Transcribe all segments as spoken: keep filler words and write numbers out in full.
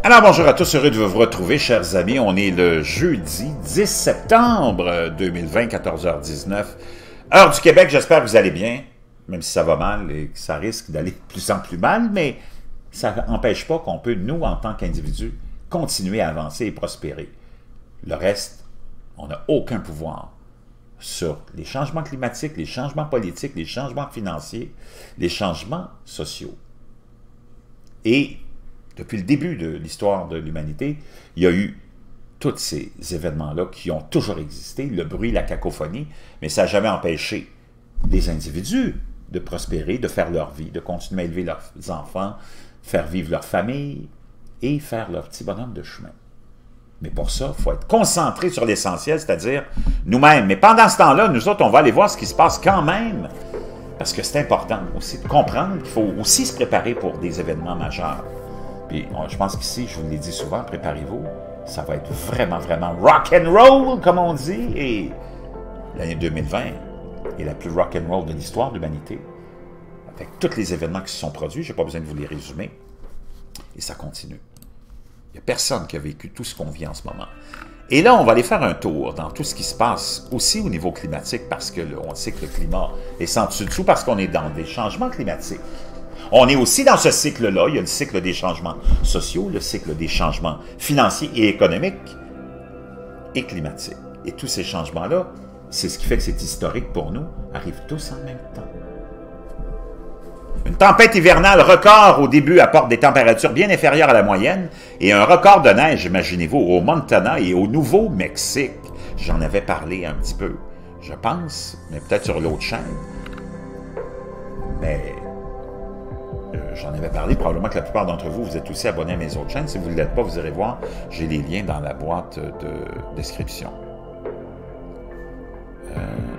Alors bonjour à tous, heureux de vous retrouver, chers amis. On est le jeudi dix septembre deux mille vingt, quatorze heures dix-neuf, heure du Québec. J'espère que vous allez bien, même si ça va mal et que ça risque d'aller de plus en plus mal, mais ça n'empêche pas qu'on peut, nous, en tant qu'individus, continuer à avancer et prospérer. Le reste, on n'a aucun pouvoir sur les changements climatiques, les changements politiques, les changements financiers, les changements sociaux. Et depuis le début de l'histoire de l'humanité, il y a eu tous ces événements-là qui ont toujours existé, le bruit, la cacophonie, mais ça n'a jamais empêché les individus de prospérer, de faire leur vie, de continuer à élever leurs enfants, faire vivre leur famille et faire leur petit bonhomme de chemin. Mais pour ça, il faut être concentré sur l'essentiel, c'est-à-dire nous-mêmes. Mais pendant ce temps-là, nous autres, on va aller voir ce qui se passe quand même, parce que c'est important aussi de comprendre qu'il faut aussi se préparer pour des événements majeurs. Puis, je pense qu'ici, je vous l'ai dit souvent, préparez-vous, ça va être vraiment, vraiment rock and roll, comme on dit, et l'année deux mille vingt est la plus rock and roll de l'histoire de l'humanité, avec tous les événements qui se sont produits, je n'ai pas besoin de vous les résumer, et ça continue. Il n'y a personne qui a vécu tout ce qu'on vit en ce moment. Et là, on va aller faire un tour dans tout ce qui se passe, aussi au niveau climatique, parce que là, on sait que le climat est sans dessus-dessous, parce qu'on est dans des changements climatiques. On est aussi dans ce cycle-là, il y a le cycle des changements sociaux, le cycle des changements financiers et économiques et climatiques. Et tous ces changements-là, c'est ce qui fait que c'est historique pour nous, arrivent tous en même temps. Une tempête hivernale record au début apporte des températures bien inférieures à la moyenne et un record de neige, imaginez-vous, au Montana et au Nouveau-Mexique. J'en avais parlé un petit peu, je pense, mais peut-être sur l'autre chaîne. Mais... J'en avais parlé, probablement que la plupart d'entre vous, vous êtes aussi abonnés à mes autres chaînes. Si vous ne l'êtes pas, vous irez voir, j'ai les liens dans la boîte de description. Euh...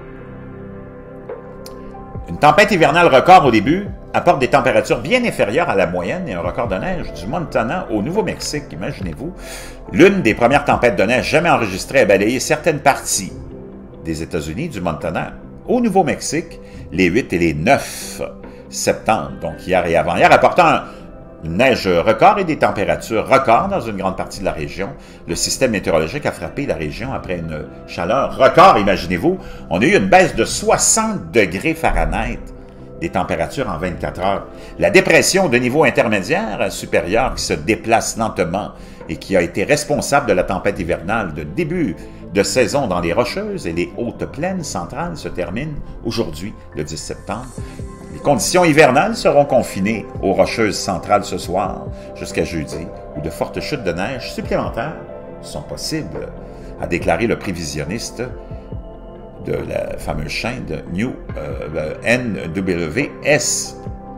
Une tempête hivernale record au début apporte des températures bien inférieures à la moyenne et un record de neige du Montana au Nouveau-Mexique, imaginez-vous. L'une des premières tempêtes de neige jamais enregistrées a balayé certaines parties des États-Unis, du Montana, au Nouveau-Mexique, les huit et les neuf septembre, donc hier et avant-hier, apportant une neige record et des températures records dans une grande partie de la région. Le système météorologique a frappé la région après une chaleur record, imaginez-vous. On a eu une baisse de soixante degrés Fahrenheit des températures en vingt-quatre heures. La dépression de niveau intermédiaire supérieur qui se déplace lentement et qui a été responsable de la tempête hivernale de début de saison dans les Rocheuses et les hautes plaines centrales se termine aujourd'hui, le dix septembre. Les conditions hivernales seront confinées aux Rocheuses centrales ce soir jusqu'à jeudi, où de fortes chutes de neige supplémentaires sont possibles, a déclaré le prévisionniste de la fameuse chaîne de New euh, N W S.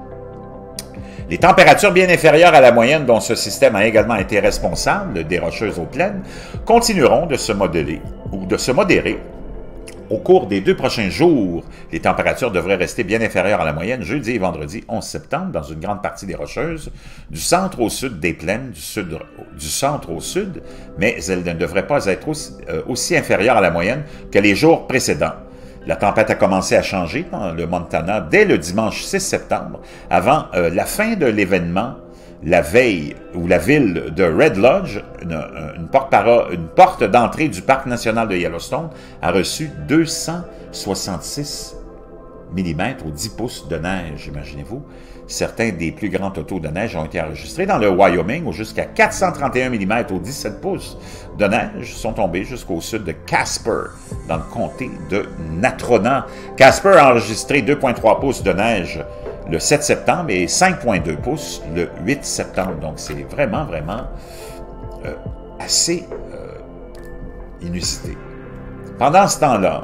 Les températures bien inférieures à la moyenne dont ce système a également été responsable des Rocheuses aux plaines continueront de se modeler ou de se modérer. Au cours des deux prochains jours, les températures devraient rester bien inférieures à la moyenne jeudi et vendredi onze septembre dans une grande partie des Rocheuses, du centre au sud des plaines, du, sud, du centre au sud, mais elles ne devraient pas être aussi, euh, aussi inférieures à la moyenne que les jours précédents. La tempête a commencé à changer dans le Montana dès le dimanche six septembre, avant euh, la fin de l'événement. La veille, où la ville de Red Lodge, une, une porte, une porte d'entrée du parc national de Yellowstone, a reçu deux cent soixante-six millimètres ou dix pouces de neige, imaginez-vous. Certains des plus grands totaux de neige ont été enregistrés dans le Wyoming, où jusqu'à quatre cent trente et un millimètres ou dix-sept pouces de neige sont tombés jusqu'au sud de Casper, dans le comté de Natrona. Casper a enregistré deux virgule trois pouces de neige le sept septembre et cinq virgule deux pouces le huit septembre. Donc, c'est vraiment, vraiment euh, assez euh, inusité. Pendant ce temps-là,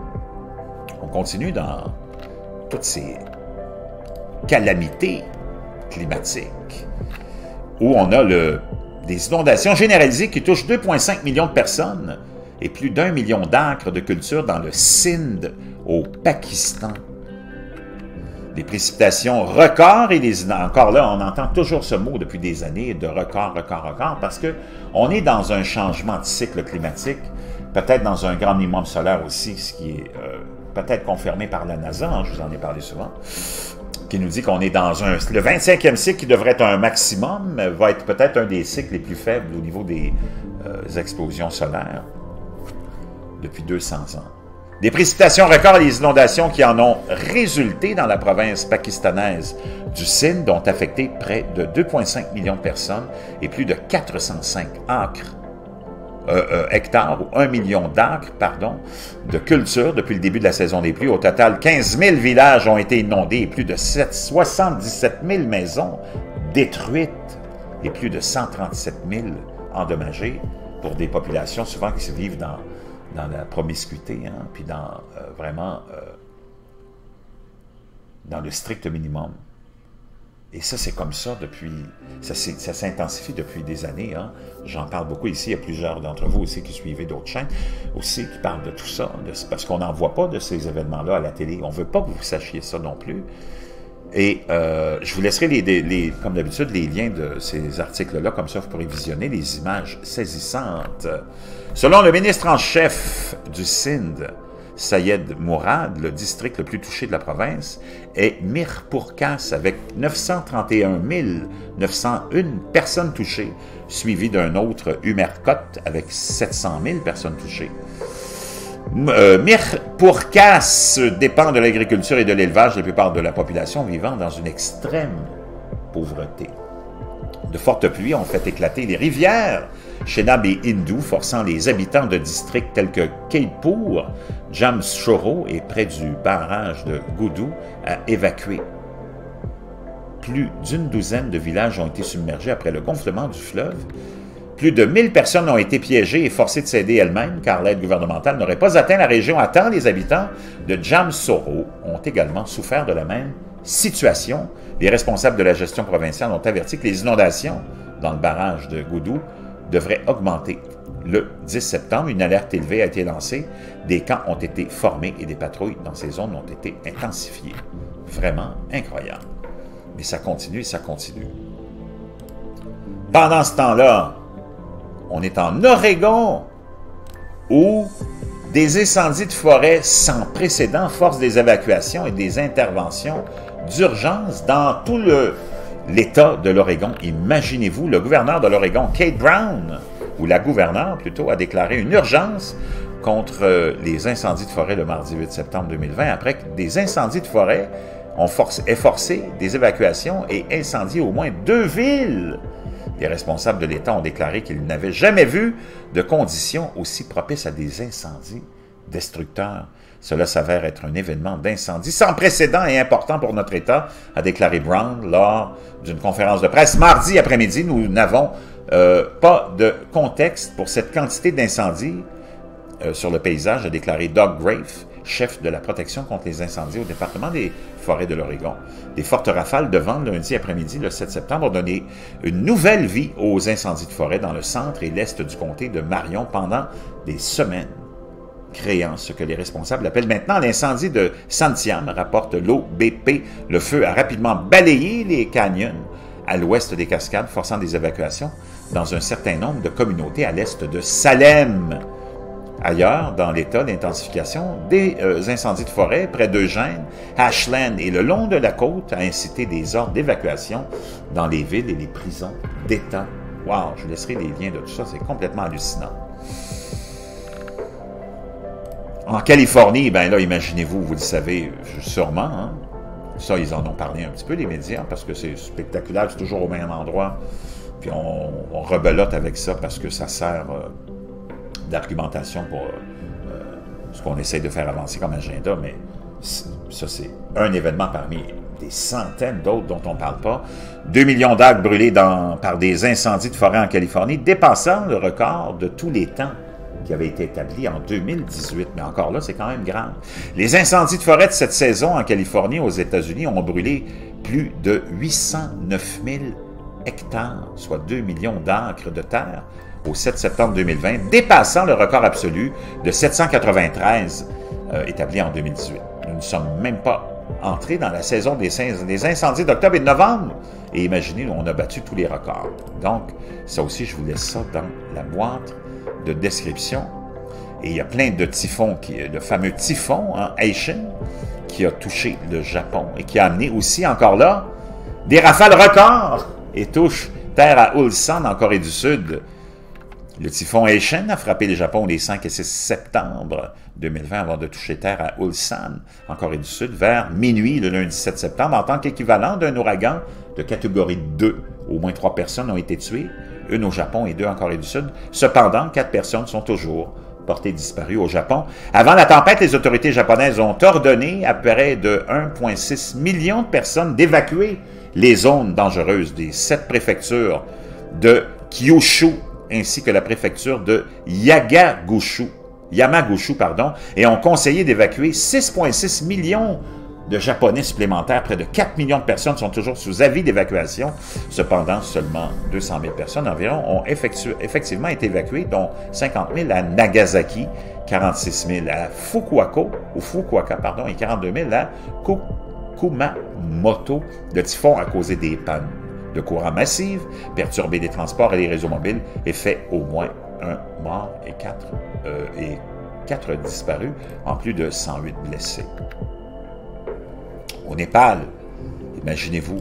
on continue dans toutes ces calamités climatiques où on a le, des inondations généralisées qui touchent deux virgule cinq millions de personnes et plus d'un million d'acres de culture dans le Sindh au Pakistan. Des précipitations records et des... Encore là, on entend toujours ce mot depuis des années de record, record, record, parce qu'on est dans un changement de cycle climatique, peut-être dans un grand minimum solaire aussi, ce qui est euh, peut-être confirmé par la NASA, hein, je vous en ai parlé souvent. qui nous dit qu'on est dans un... Le vingt-cinquième cycle, qui devrait être un maximum, va être peut-être un des cycles les plus faibles au niveau des euh, explosions solaires depuis deux cents ans. Des précipitations records et des inondations qui en ont résulté dans la province pakistanaise du Sindh ont affecté près de deux virgule cinq millions de personnes et plus de quatre cent cinq acres, euh, euh, hectares ou un million d'acres, pardon, de culture depuis le début de la saison des pluies. Au total, quinze mille villages ont été inondés et plus de soixante-dix-sept mille maisons détruites et plus de cent trente-sept mille endommagées pour des populations souvent qui se vivent dans dans la promiscuité, hein, puis dans euh, vraiment euh, dans le strict minimum. Et ça, c'est comme ça depuis, ça s'intensifie depuis des années. Hein. J'en parle beaucoup ici, il y a plusieurs d'entre vous aussi qui suivez d'autres chaînes, aussi qui parlent de tout ça, de, parce qu'on n'en voit pas de ces événements-là à la télé. On ne veut pas que vous sachiez ça non plus. Et euh, je vous laisserai, les, les, les, comme d'habitude, les liens de ces articles-là, comme ça vous pourrez visionner les images saisissantes. Selon le ministre en chef du Sindh, Sayed Mourad, le district le plus touché de la province est Mirpurkhas avec neuf cent trente et un mille neuf cent une personnes touchées, suivi d'un autre Umerkot avec sept cent mille personnes touchées. Euh, Mirpurkhas dépend de l'agriculture et de l'élevage, la plupart de la population vivant dans une extrême pauvreté. De fortes pluies ont fait éclater les rivières Chenab et Indou, forçant les habitants de districts tels que Kaitpur, Jamshoro et près du barrage de Goudou à évacuer. Plus d'une douzaine de villages ont été submergés après le gonflement du fleuve. Plus de mille personnes ont été piégées et forcées de céder elles-mêmes car l'aide gouvernementale n'aurait pas atteint la région à temps. Les habitants de Jamshoro ont également souffert de la même situation. Les responsables de la gestion provinciale ont averti que les inondations dans le barrage de Goudou devraient augmenter. Le dix septembre, une alerte élevée a été lancée. Des camps ont été formés et des patrouilles dans ces zones ont été intensifiées. Vraiment incroyable. Mais ça continue et ça continue. Pendant ce temps-là, on est en Oregon, où des incendies de forêt sans précédent forcent des évacuations et des interventions d'urgence dans tout le l'État de l'Oregon. Imaginez-vous, le gouverneur de l'Oregon, Kate Brown, ou la gouverneure plutôt, a déclaré une urgence contre les incendies de forêt le mardi huit septembre deux mille vingt, après que des incendies de forêt ont forcé, forcé des évacuations et incendié au moins deux villes. Les responsables de l'État ont déclaré qu'ils n'avaient jamais vu de conditions aussi propices à des incendies destructeurs. Cela s'avère être un événement d'incendie sans précédent et important pour notre État, a déclaré Brown lors d'une conférence de presse mardi après-midi. Nous n'avons euh, pas de contexte pour cette quantité d'incendies euh, sur le paysage, a déclaré Doug Grafe, chef de la protection contre les incendies au département des forêts de l'Oregon. Des fortes rafales de vent lundi après-midi, le sept septembre, ont donné une nouvelle vie aux incendies de forêt dans le centre et l'est du comté de Marion pendant des semaines, créant ce que les responsables appellent maintenant l'incendie de Santiam, rapporte l'O B P. Le feu a rapidement balayé les canyons à l'ouest des cascades, forçant des évacuations dans un certain nombre de communautés à l'est de Salem. Ailleurs, dans l'État, l'intensification des euh, incendies de forêt près d'Eugène, Ashland et le long de la côte a incité des ordres d'évacuation dans les villes et les prisons d'État. Wow, je laisserai les liens de tout ça, c'est complètement hallucinant. En Californie, ben là, imaginez-vous, vous le savez sûrement, hein? Ça, ils en ont parlé un petit peu, les médias, parce que c'est spectaculaire, c'est toujours au même endroit, puis on, on rebelote avec ça parce que ça sert euh, d'argumentation pour euh, ce qu'on essaie de faire avancer comme agenda, mais ça, c'est un événement parmi des centaines d'autres dont on ne parle pas. Deux millions d'arbres brûlés dans, par des incendies de forêt en Californie, dépassant le record de tous les temps qui avait été établi en deux mille dix-huit. Mais encore là, c'est quand même grave. Les incendies de forêt de cette saison en Californie, aux États-Unis, ont brûlé plus de huit cent neuf mille hectares, soit deux millions d'acres de terre, au sept septembre deux mille vingt, dépassant le record absolu de sept cent quatre-vingt-treize euh, établi en deux mille dix-huit. Nous ne sommes même pas entrés dans la saison des, des incendies d'octobre et de novembre. Et imaginez, on a battu tous les records. Donc, ça aussi, je vous laisse ça dans la boîte de description. Et il y a plein de typhons, qui, le fameux typhon, hein, Haishin, qui a touché le Japon et qui a amené aussi, encore là, des rafales records et touche terre à Ulsan, en Corée du Sud. Le typhon Haishin a frappé le Japon les cinq et six septembre deux mille vingt avant de toucher terre à Ulsan, en Corée du Sud, vers minuit le lundi sept septembre, en tant qu'équivalent d'un ouragan de catégorie deux. Au moins trois personnes ont été tuées, une au Japon et deux en Corée du Sud. Cependant, quatre personnes sont toujours portées disparues au Japon. Avant la tempête, les autorités japonaises ont ordonné à près de un virgule six million de personnes d'évacuer les zones dangereuses des sept préfectures de Kyushu, ainsi que la préfecture de Yamaguchi, Yamaguchi pardon, et ont conseillé d'évacuer six virgule six millions de Japonais supplémentaires. Près de quatre millions de personnes sont toujours sous avis d'évacuation. Cependant, seulement deux cent mille personnes environ ont effectivement été évacuées, dont cinquante mille à Nagasaki, quarante-six mille à Fukuoka, ou Fukuoka pardon, et quarante-deux mille à Kumamoto. Le typhon a causé des pannes de courant massives, perturbé les transports et les réseaux mobiles et fait au moins un mort et quatre, euh, et quatre disparus, en plus de cent huit blessés. Au Népal, imaginez-vous,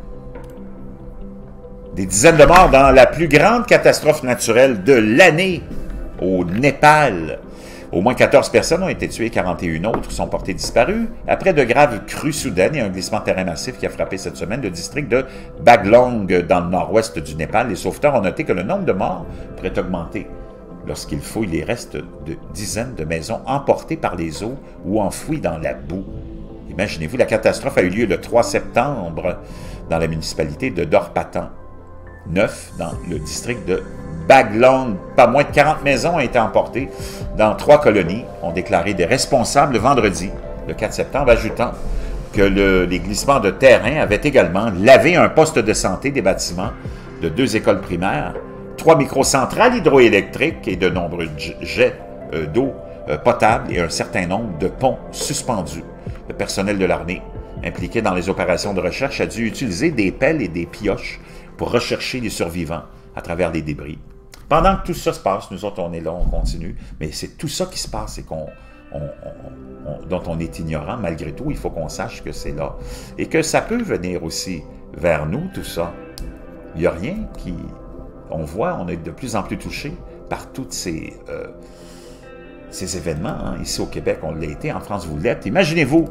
des dizaines de morts dans la plus grande catastrophe naturelle de l'année au Népal. Au moins quatorze personnes ont été tuées, quarante et une autres sont portées disparues après de graves crues soudaines et un glissement de terrain massif qui a frappé cette semaine le district de Baglong dans le nord-ouest du Népal. Les sauveteurs ont noté que le nombre de morts pourrait augmenter lorsqu'ils fouillent les restes de dizaines de maisons emportées par les eaux ou enfouies dans la boue. Imaginez-vous, la catastrophe a eu lieu le trois septembre dans la municipalité de Dorpatan, neuf dans le district de Baglong. Pas moins de quarante maisons ont été emportées dans trois colonies, ont déclaré des responsables vendredi, le quatre septembre, ajoutant que le, les glissements de terrain avaient également lavé un poste de santé, des bâtiments de deux écoles primaires, trois microcentrales hydroélectriques et de nombreux jets euh, d'eau euh, potable et un certain nombre de ponts suspendus. Le personnel de l'armée impliqué dans les opérations de recherche a dû utiliser des pelles et des pioches pour rechercher les survivants à travers les débris. Pendant que tout ça se passe, nous autres, on est là, on continue, mais c'est tout ça qui se passe et qu'on, on, on, on, dont on est ignorant. Malgré tout, il faut qu'on sache que c'est là et que ça peut venir aussi vers nous, tout ça. Il n'y a rien qui... On voit, on est de plus en plus touché par tous ces, euh, ces événements. Hein. Ici au Québec, on l'a été, en France, vous l'êtes. Imaginez-vous,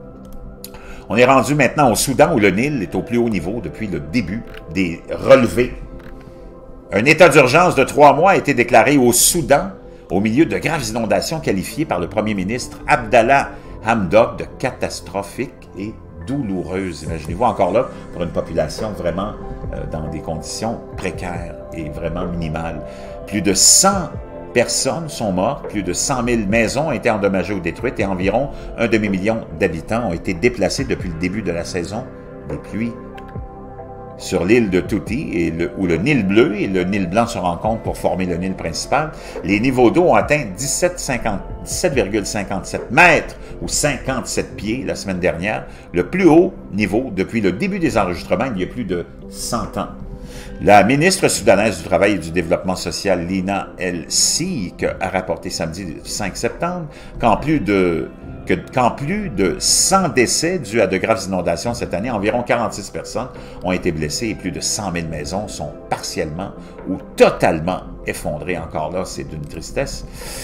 on est rendu maintenant au Soudan où le Nil est au plus haut niveau depuis le début des relevés. Un état d'urgence de trois mois a été déclaré au Soudan au milieu de graves inondations qualifiées par le premier ministre Abdallah Hamdok de catastrophiques et douloureuses. Imaginez-vous encore là, pour une population vraiment euh, dans des conditions précaires et vraiment minimales. Plus de cent personnes sont mortes, plus de cent mille maisons ont été endommagées ou détruites et environ un demi-million d'habitants ont été déplacés depuis le début de la saison des pluies. Sur l'île de Tuti, et le, où le Nil bleu et le Nil blanc se rencontrent pour former le Nil principal, les niveaux d'eau ont atteint dix-sept virgule cinquante-sept mètres ou cinquante-sept pieds la semaine dernière, le plus haut niveau depuis le début des enregistrements il y a plus de cent ans. La ministre soudanaise du Travail et du Développement social, Lina El-Sik, a rapporté samedi cinq septembre qu'en plus de que, qu'en plus de cent décès dus à de graves inondations cette année, environ quarante-six personnes ont été blessées et plus de cent mille maisons sont partiellement ou totalement effondrées. Encore là, c'est d'une tristesse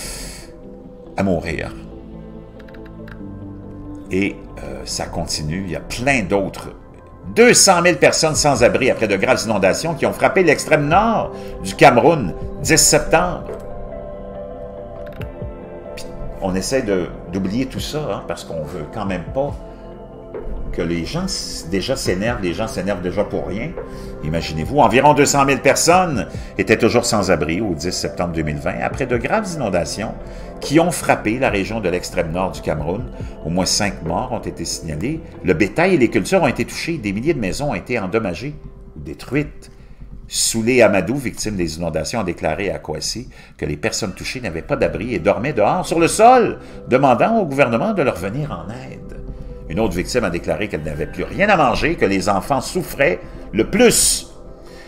à mourir. Et euh, ça continue, il y a plein d'autres. deux cent mille personnes sans abri après de graves inondations qui ont frappé l'extrême nord du Cameroun, dix septembre. Puis on essaie de, d'oublier tout ça, hein, parce qu'on veut quand même pas que les gens déjà s'énervent, les gens s'énervent déjà pour rien. Imaginez-vous, environ deux cent mille personnes étaient toujours sans abri au dix septembre deux mille vingt, après de graves inondations qui ont frappé la région de l'extrême nord du Cameroun. Au moins cinq morts ont été signalés. Le bétail et les cultures ont été touchés. Des milliers de maisons ont été endommagées ou détruites. Soulé Amadou, victime des inondations, a déclaré à Kouassi que les personnes touchées n'avaient pas d'abri et dormaient dehors sur le sol, demandant au gouvernement de leur venir en aide. Une autre victime a déclaré qu'elle n'avait plus rien à manger, que les enfants souffraient le plus.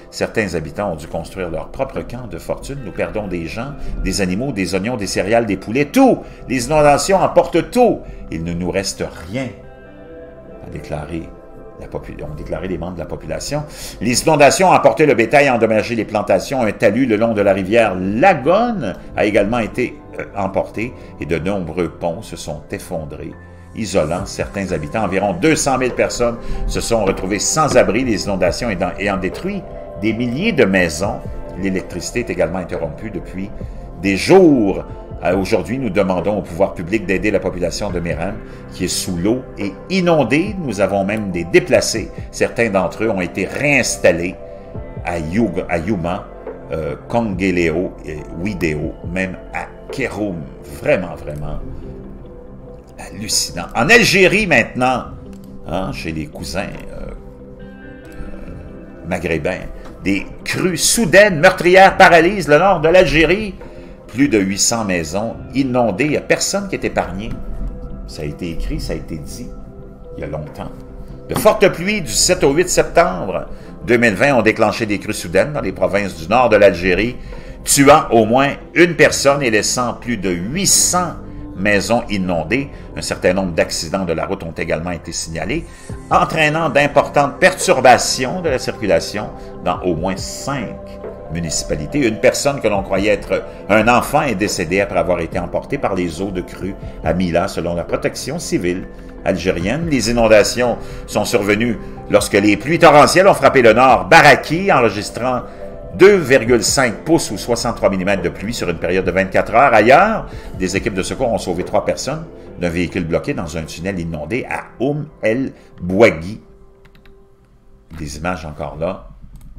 Certains habitants ont dû construire leur propre camp de fortune. Nous perdons des gens, des animaux, des oignons, des céréales, des poulets, tout! Les inondations emportent tout! Il ne nous reste rien, a déclaré la ont déclaré les membres de la population. Les inondations ont emporté le bétail, endommagé les plantations. Un talus le long de la rivière Lagone a également été euh, emporté et de nombreux ponts se sont effondrés, isolant certains habitants. Environ deux cent mille personnes se sont retrouvées sans abri, les inondations ayant détruit des milliers de maisons. L'électricité est également interrompue depuis des jours. Aujourd'hui, nous demandons au pouvoir public d'aider la population de Meran, qui est sous l'eau et inondée. Nous avons même des déplacés. Certains d'entre eux ont été réinstallés à, Yug, à Yuma, euh, Kongeleo et Wideo, même à Keroum. Vraiment, vraiment hallucinant. En Algérie, maintenant, hein, chez les cousins euh, euh, maghrébins, des crues soudaines, meurtrières paralysent le nord de l'Algérie. Plus de huit cents maisons inondées. Il n'y a personne qui est épargné. Ça a été écrit, ça a été dit il y a longtemps. De fortes pluies du sept au huit septembre deux mille vingt ont déclenché des crues soudaines dans les provinces du nord de l'Algérie, tuant au moins une personne et laissant plus de huit cents maisons inondées. Un certain nombre d'accidents de la route ont également été signalés, entraînant d'importantes perturbations de la circulation dans au moins cinq municipalité. Une personne que l'on croyait être un enfant est décédée après avoir été emportée par les eaux de crue à Mila, selon la protection civile algérienne. Les inondations sont survenues lorsque les pluies torrentielles ont frappé le nord. Baraki, enregistrant deux virgule cinq pouces ou soixante-trois millimètres de pluie sur une période de vingt-quatre heures. Ailleurs, des équipes de secours ont sauvé trois personnes d'un véhicule bloqué dans un tunnel inondé à Oum El Bouagui. Des images encore là.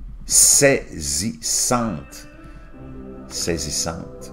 Saisissante. Saisissante.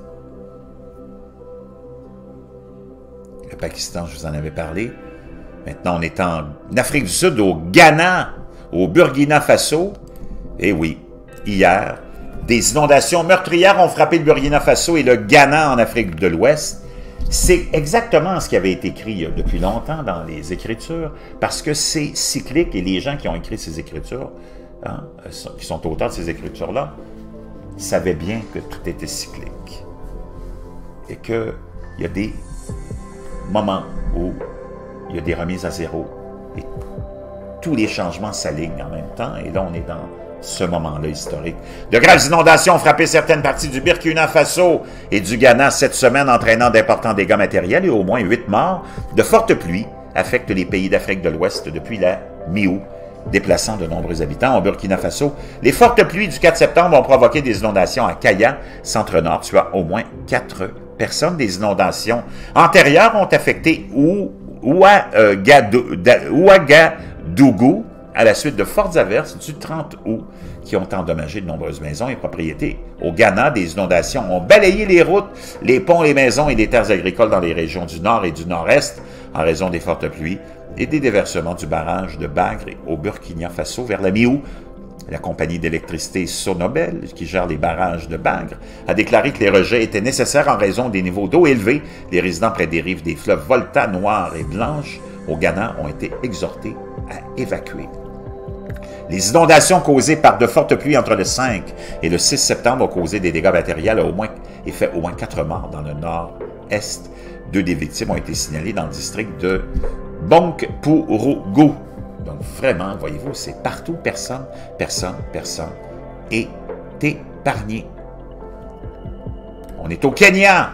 Le Pakistan, je vous en avais parlé. Maintenant, on est en Afrique du Sud, au Ghana, au Burkina Faso. Et oui, hier, des inondations meurtrières ont frappé le Burkina Faso et le Ghana en Afrique de l'Ouest. C'est exactement ce qui avait été écrit depuis longtemps dans les Écritures, parce que c'est cyclique et les gens qui ont écrit ces Écritures, hein, qui sont auteurs de ces Écritures-là, savaient bien que tout était cyclique. Et qu'il y a des moments où il y a des remises à zéro. Et tous les changements s'alignent en même temps. Et là, on est dans ce moment-là historique. De graves inondations ont frappé certaines parties du Burkina Faso et du Ghana cette semaine, entraînant d'importants dégâts matériels et au moins huit morts. De fortes pluies affectent les pays d'Afrique de l'Ouest depuis la mi-août, déplaçant de nombreux habitants au Burkina Faso. Les fortes pluies du quatre septembre ont provoqué des inondations à Kaya, centre-nord, tuant au moins quatre personnes. Des inondations antérieures ont affecté Ouagadougou à la suite de fortes averses du trente août qui ont endommagé de nombreuses maisons et propriétés. Au Ghana, des inondations ont balayé les routes, les ponts, les maisons et les terres agricoles dans les régions du nord et du nord-est en raison des fortes pluies et des déversements du barrage de Bagre au Burkina Faso vers la mi-août. La compagnie d'électricité Sonobel, qui gère les barrages de Bagre, a déclaré que les rejets étaient nécessaires en raison des niveaux d'eau élevés. Les résidents près des rives des fleuves Volta, Noire et Blanche au Ghana ont été exhortés à évacuer. Les inondations causées par de fortes pluies entre le cinq et le six septembre ont causé des dégâts matériels au moins, et fait au moins quatre morts dans le nord-est. Deux des victimes ont été signalées dans le district de Bonkpourougu. Donc vraiment, voyez-vous, c'est partout, personne, personne, personne est épargné. On est au Kenya,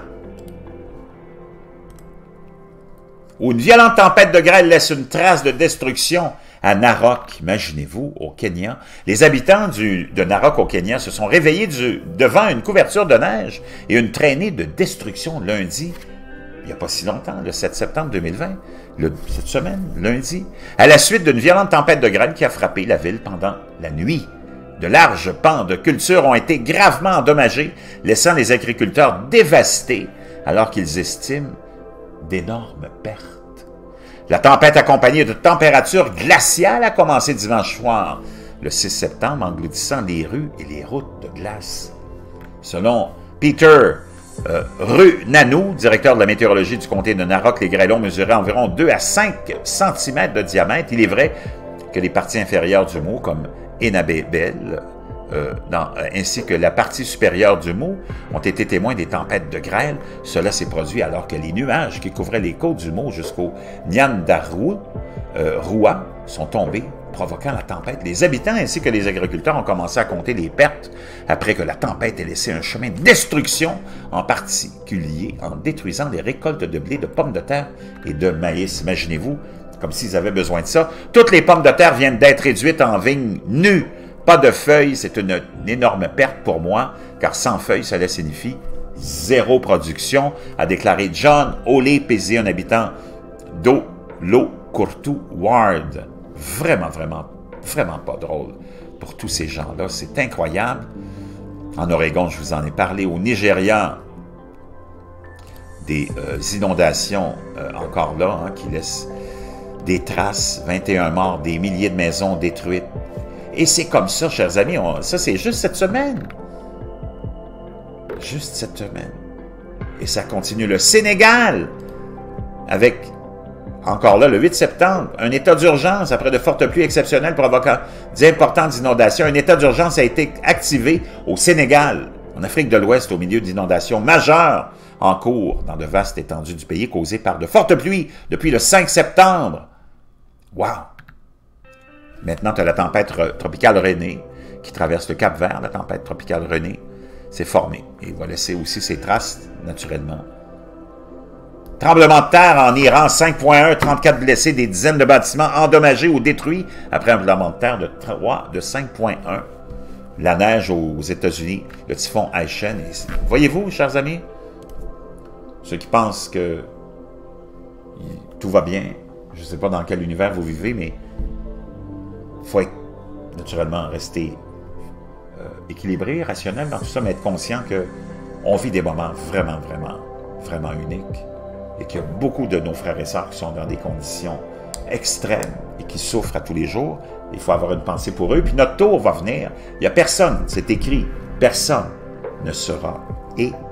où une violente tempête de grêle laisse une trace de destruction à Narok, imaginez-vous, au Kenya. Les habitants du, de Narok au Kenya se sont réveillés du, devant une couverture de neige et une traînée de destruction lundi, il n'y a pas si longtemps, le sept septembre deux mille vingt, le, cette semaine, lundi, à la suite d'une violente tempête de grêle qui a frappé la ville pendant la nuit. De larges pans de culture ont été gravement endommagés, laissant les agriculteurs dévastés alors qu'ils estiment d'énormes pertes. La tempête accompagnée de températures glaciales a commencé dimanche soir, le six septembre, engloutissant les rues et les routes de glace. Selon Peter euh, Runanou, directeur de la météorologie du comté de Narok, les grêlons mesuraient environ deux à cinq centimètres de diamètre. Il est vrai que les parties inférieures du mot, comme Enabébel, euh, dans, euh, ainsi que la partie supérieure du mot ont été témoins des tempêtes de grêle. Cela s'est produit alors que les nuages qui couvraient les côtes du mot jusqu'au Nyandarua euh, Rua sont tombés, provoquant la tempête. Les habitants ainsi que les agriculteurs ont commencé à compter les pertes après que la tempête ait laissé un chemin de destruction, en particulier en détruisant les récoltes de blé, de pommes de terre et de maïs. Imaginez-vous, comme s'ils avaient besoin de ça. Toutes les pommes de terre viennent d'être réduites en vignes nues. Pas de feuilles, c'est une, une énorme perte pour moi, car sans feuilles, cela signifie zéro production, a déclaré John Ole-Pesi, un habitant d'Olokurtu Ward. Vraiment, vraiment, vraiment pas drôle pour tous ces gens-là. C'est incroyable. En Oregon, je vous en ai parlé. Au Nigeria, des euh, inondations euh, encore là, hein, qui laissent des traces, vingt et un morts, des milliers de maisons détruites. Et c'est comme ça, chers amis, on, ça c'est juste cette semaine. Juste cette semaine. Et ça continue. Le Sénégal, avec, encore là, le huit septembre, un état d'urgence après de fortes pluies exceptionnelles provoquant d'importantes inondations. Un état d'urgence a été activé au Sénégal, en Afrique de l'Ouest, au milieu d'inondations majeures en cours dans de vastes étendues du pays causées par de fortes pluies depuis le cinq septembre. Wow! Maintenant, tu as la tempête tropicale René qui traverse le Cap-Vert. La tempête tropicale René s'est formée et va laisser aussi ses traces, naturellement. Tremblement de terre en Iran, cinq virgule un, trente-quatre blessés, des dizaines de bâtiments endommagés ou détruits après un tremblement de terre de, trois, de cinq virgule un. La neige aux États-Unis, le typhon Aishen. Voyez-vous, chers amis, ceux qui pensent que tout va bien, je ne sais pas dans quel univers vous vivez, mais il faut être, naturellement rester euh, équilibré, rationnel dans tout ça, mais être conscient qu'on vit des moments vraiment, vraiment, vraiment uniques et qu'il y a beaucoup de nos frères et sœurs qui sont dans des conditions extrêmes et qui souffrent à tous les jours. Il faut avoir une pensée pour eux. Puis notre tour va venir. Il n'y a personne, c'est écrit, personne ne sera épargné.